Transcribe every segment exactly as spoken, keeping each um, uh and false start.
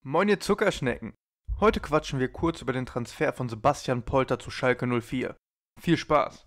Moin ihr Zuckerschnecken! Heute quatschen wir kurz über den Transfer von Sebastian Polter zu Schalke null vier. Viel Spaß!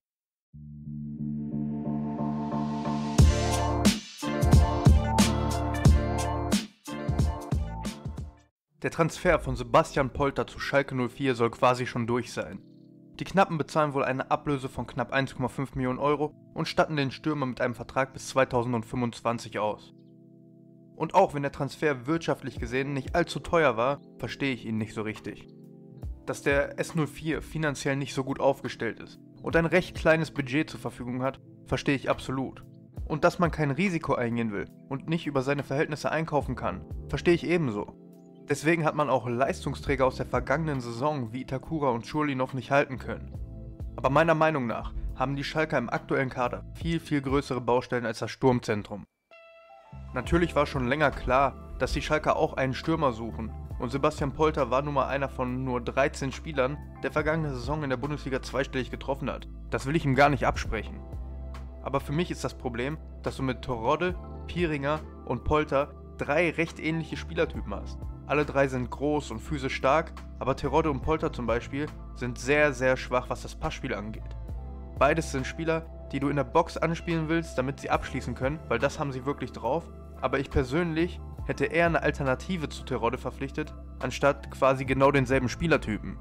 Der Transfer von Sebastian Polter zu Schalke null vier soll quasi schon durch sein. Die Knappen bezahlen wohl eine Ablöse von knapp eins Komma fünf Millionen Euro und statten den Stürmer mit einem Vertrag bis zweitausendfünfundzwanzig aus. Und auch wenn der Transfer wirtschaftlich gesehen nicht allzu teuer war, verstehe ich ihn nicht so richtig. Dass der S null vier finanziell nicht so gut aufgestellt ist und ein recht kleines Budget zur Verfügung hat, verstehe ich absolut. Und dass man kein Risiko eingehen will und nicht über seine Verhältnisse einkaufen kann, verstehe ich ebenso. Deswegen hat man auch Leistungsträger aus der vergangenen Saison wie Itakura und Schulinov nicht halten können. Aber meiner Meinung nach haben die Schalker im aktuellen Kader viel, viel größere Baustellen als das Sturmzentrum. Natürlich war schon länger klar, dass die Schalker auch einen Stürmer suchen und Sebastian Polter war nun mal einer von nur dreizehn Spielern, der vergangene Saison in der Bundesliga zweistellig getroffen hat. Das will ich ihm gar nicht absprechen. Aber für mich ist das Problem, dass du mit Terodde, Piringer und Polter drei recht ähnliche Spielertypen hast. Alle drei sind groß und physisch stark, aber Terodde und Polter zum Beispiel sind sehr, sehr schwach, was das Passspiel angeht. Beides sind Spieler, die du in der Box anspielen willst, damit sie abschließen können, weil das haben sie wirklich drauf. Aber ich persönlich hätte eher eine Alternative zu Terodde verpflichtet, anstatt quasi genau denselben Spielertypen.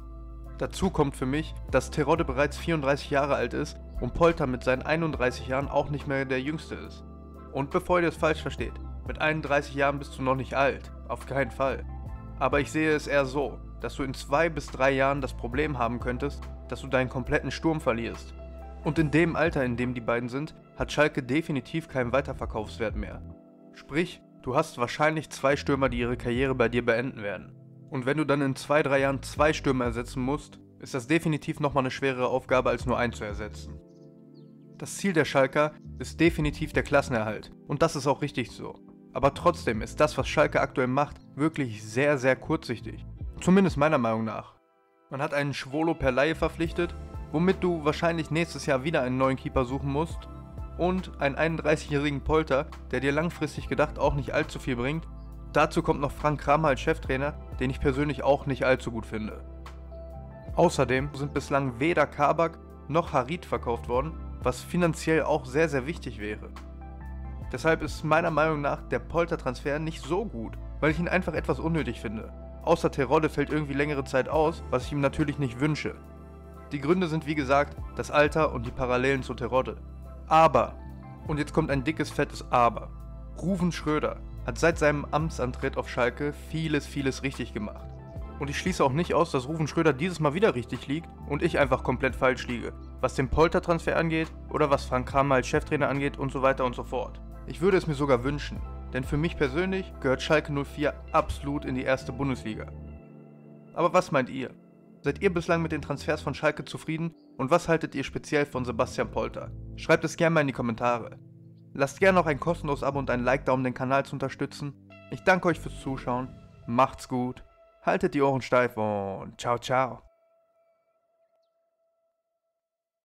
Dazu kommt für mich, dass Terodde bereits vierunddreißig Jahre alt ist und Polter mit seinen einunddreißig Jahren auch nicht mehr der Jüngste ist. Und bevor ihr das falsch versteht, mit einunddreißig Jahren bist du noch nicht alt, auf keinen Fall. Aber ich sehe es eher so, dass du in zwei bis drei Jahren das Problem haben könntest, dass du deinen kompletten Sturm verlierst. Und in dem Alter, in dem die beiden sind, hat Schalke definitiv keinen Weiterverkaufswert mehr. Sprich, du hast wahrscheinlich zwei Stürmer, die ihre Karriere bei dir beenden werden. Und wenn du dann in zwei, drei Jahren zwei Stürmer ersetzen musst, ist das definitiv nochmal eine schwerere Aufgabe, als nur einen zu ersetzen. Das Ziel der Schalker ist definitiv der Klassenerhalt. Und das ist auch richtig so. Aber trotzdem ist das, was Schalke aktuell macht, wirklich sehr, sehr kurzsichtig. Zumindest meiner Meinung nach. Man hat einen Schwolo per Leihe verpflichtet, womit du wahrscheinlich nächstes Jahr wieder einen neuen Keeper suchen musst. Und einen einunddreißigjährigen Polter, der dir langfristig gedacht auch nicht allzu viel bringt. Dazu kommt noch Frank Kramer als Cheftrainer, den ich persönlich auch nicht allzu gut finde. Außerdem sind bislang weder Kabak noch Harit verkauft worden, was finanziell auch sehr, sehr wichtig wäre. Deshalb ist meiner Meinung nach der Polter-Transfer nicht so gut, weil ich ihn einfach etwas unnötig finde. Außer Terodde fällt irgendwie längere Zeit aus, was ich ihm natürlich nicht wünsche. Die Gründe sind wie gesagt das Alter und die Parallelen zu Terodde. Aber, und jetzt kommt ein dickes, fettes Aber, Ruven Schröder hat seit seinem Amtsantritt auf Schalke vieles, vieles richtig gemacht. Und ich schließe auch nicht aus, dass Ruven Schröder dieses Mal wieder richtig liegt und ich einfach komplett falsch liege, was den Polter-Transfer angeht oder was Frank Kramer als Cheftrainer angeht und so weiter und so fort. Ich würde es mir sogar wünschen, denn für mich persönlich gehört Schalke null vier absolut in die erste Bundesliga. Aber was meint ihr? Seid ihr bislang mit den Transfers von Schalke zufrieden und was haltet ihr speziell von Sebastian Polter? Schreibt es gerne mal in die Kommentare. Lasst gerne noch ein kostenloses Abo und ein Like da, um den Kanal zu unterstützen. Ich danke euch fürs Zuschauen, macht's gut, haltet die Ohren steif und ciao ciao.